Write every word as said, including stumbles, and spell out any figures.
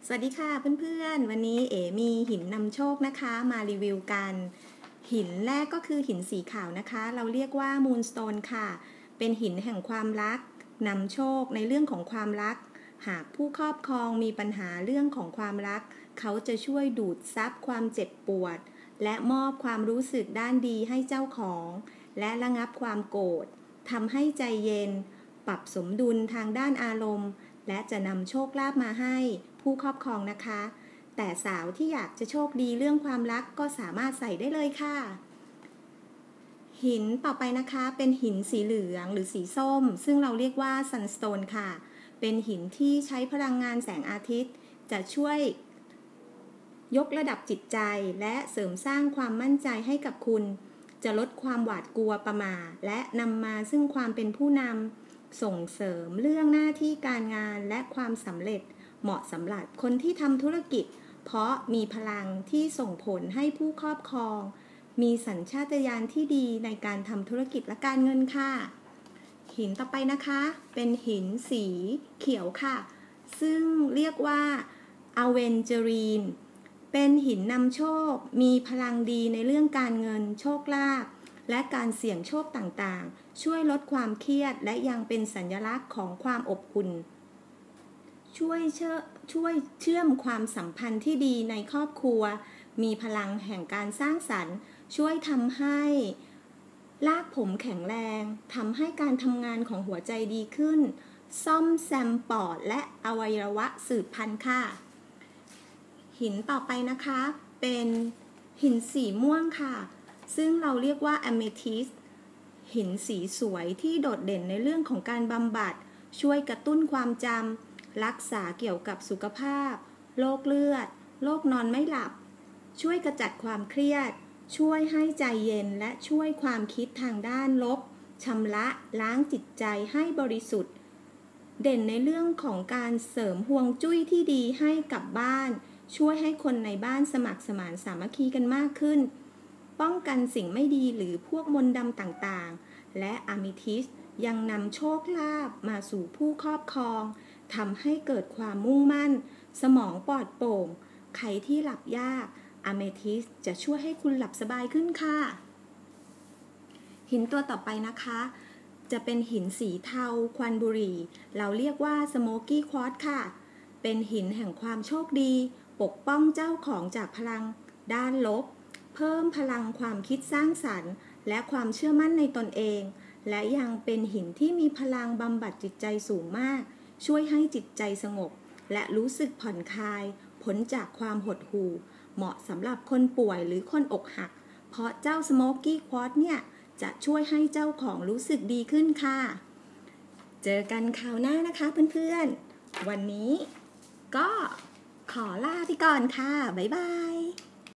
สวัสดีค่ะเพื่อนๆวันนี้เอ๋มีหินนำโชคนะคะมารีวิวกันหินแรกก็คือหินสีขาวนะคะเราเรียกว่ามูนสโตนค่ะเป็นหินแห่งความรักนำโชคในเรื่องของความรักหากผู้ครอบครองมีปัญหาเรื่องของความรักเขาจะช่วยดูดซับความเจ็บปวดและมอบความรู้สึกด้านดีให้เจ้าของและระงับความโกรธทำให้ใจเย็นปรับสมดุลทางด้านอารมณ์และจะนำโชคลาภมาให้ผู้ครอบครองนะคะแต่สาวที่อยากจะโชคดีเรื่องความรักก็สามารถใส่ได้เลยค่ะหินต่อไปนะคะเป็นหินสีเหลืองหรือสีส้มซึ่งเราเรียกว่าซันสโตนค่ะเป็นหินที่ใช้พลังงานแสงอาทิตย์จะช่วยยกระดับจิตใจและเสริมสร้างความมั่นใจให้กับคุณจะลดความหวาดกลัวประหม่าและนำมาซึ่งความเป็นผู้นำส่งเสริมเรื่องหน้าที่การงานและความสำเร็จเหมาะสำหรับคนที่ทำธุรกิจเพราะมีพลังที่ส่งผลให้ผู้ครอบครองมีสัญชาตญาณที่ดีในการทำธุรกิจและการเงินค่ะหินต่อไปนะคะเป็นหินสีเขียวค่ะซึ่งเรียกว่าอเวนเจอรีนเป็นหินนำโชคมีพลังดีในเรื่องการเงินโชคลาภและการเสี่ยงโชคต่างๆช่วยลดความเครียดและยังเป็นสัญลักษณ์ของความอบอุ่นช่วยเชื่อช่วยเชื่อมความสัมพันธ์ที่ดีในครอบครัวมีพลังแห่งการสร้างสรรค์ช่วยทำให้รากผมแข็งแรงทำให้การทำงานของหัวใจดีขึ้นซ่อมแซมปอดและอวัยวะสืบพันธุ์ค่ะหินต่อไปนะคะเป็นหินสีม่วงค่ะซึ่งเราเรียกว่าอะเมทิสหินสีสวยที่โดดเด่นในเรื่องของการบำบัดช่วยกระตุ้นความจำรักษาเกี่ยวกับสุขภาพโรคเลือดโรคนอนไม่หลับช่วยกระจัดความเครียดช่วยให้ใจเย็นและช่วยความคิดทางด้านลบชำระล้างจิตใจให้บริสุทธิ์เด่นในเรื่องของการเสริมฮวงจุ้ยที่ดีให้กับบ้านช่วยให้คนในบ้านสมัครสมานสามัคคีกันมากขึ้นป้องกันสิ่งไม่ดีหรือพวกมนต์ดำต่างๆและอะเมทิสยังนำโชคลาภมาสู่ผู้ครอบครองทำให้เกิดความมุ่งมั่นสมองปลอดโปร่งใครที่หลับยากอะเมทิสจะช่วยให้คุณหลับสบายขึ้นค่ะหินตัวต่อไปนะคะจะเป็นหินสีเทาควันบุหรี่เราเรียกว่าสโมกี้ควอตซ์ค่ะเป็นหินแห่งความโชคดีปกป้องเจ้าของจากพลังด้านลบเพิ่มพลังความคิดสร้างสรรค์และความเชื่อมั่นในตนเองและยังเป็นหินที่มีพลังบำบัดจิตใจสูงมากช่วยให้จิตใจสงบและรู้สึกผ่อนคลายพ้นจากความหดหู่เหมาะสำหรับคนป่วยหรือคนอกหักเพราะเจ้าสโมกี้ควอตซ์เนี่ยจะช่วยให้เจ้าของรู้สึกดีขึ้นค่ะเจอกันคราวหน้านะคะเพื่อนๆวันนี้ก็ขอลาไปก่อนค่ะบ๊ายบาย